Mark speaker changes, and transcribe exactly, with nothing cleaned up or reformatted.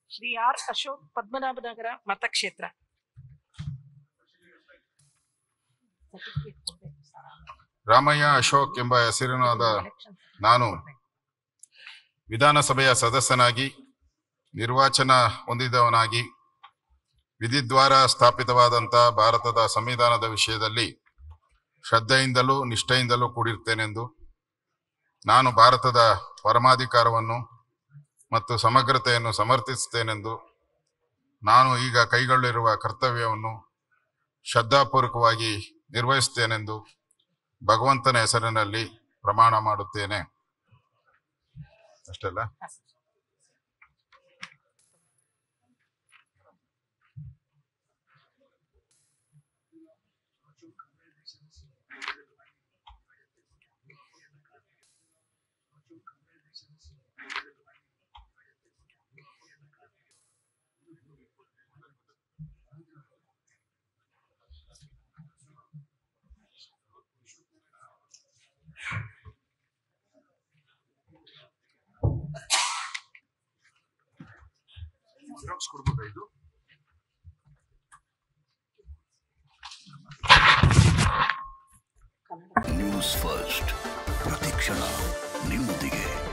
Speaker 1: Shri R Ashok, Padmanabhanagar ಮತಕ್ಷೇತ್ರ.
Speaker 2: ರಾಮಯ್ಯ ಅಶೋಕ್ ಎಂಬ ಹೆಸರಿನಾದ ನಾನು ವಿಧಾನಸಭೆಯ ಸದಸ್ಯನಾಗಿ ನಿರ್ವಾಚನ ಹೊಂದಿದವನಾಗಿ ವಿಧಿದ್ವಾರ ಸ್ಥಾಪಿತವಾದಂಥ ಭಾರತದ ಸಂವಿಧಾನದ ವಿಷಯದಲ್ಲಿ ಶ್ರದ್ಧೆಯಿಂದಲೂ ನಿಷ್ಠೆಯಿಂದಲೂ ಕೂಡಿರ್ತೇನೆಂದು, ನಾನು ಭಾರತದ ಪರಮಾಧಿಕಾರವನ್ನು ಮತ್ತು ಸಮಗ್ರತೆಯನ್ನು ಸಮರ್ಥಿಸುತ್ತೇನೆಂದು, ನಾನು ಈಗ ಕೈಗೊಳ್ಳಿರುವ ಕರ್ತವ್ಯವನ್ನು ಶ್ರದ್ಧಾಪೂರ್ವಕವಾಗಿ ನಿರ್ವಹಿಸುತ್ತೇನೆಂದು ಭಗವಂತನ ಹೆಸರಿನಲ್ಲಿ ಪ್ರಮಾಣ ಮಾಡುತ್ತೇನೆ. ಅಷ್ಟಲ್ಲ.
Speaker 3: ನ್ಯೂಸ್ ಫಸ್ಟ್, ಪ್ರತಿಕ್ಷಣ ನಿಮ್ಮೊಂದಿಗೆ.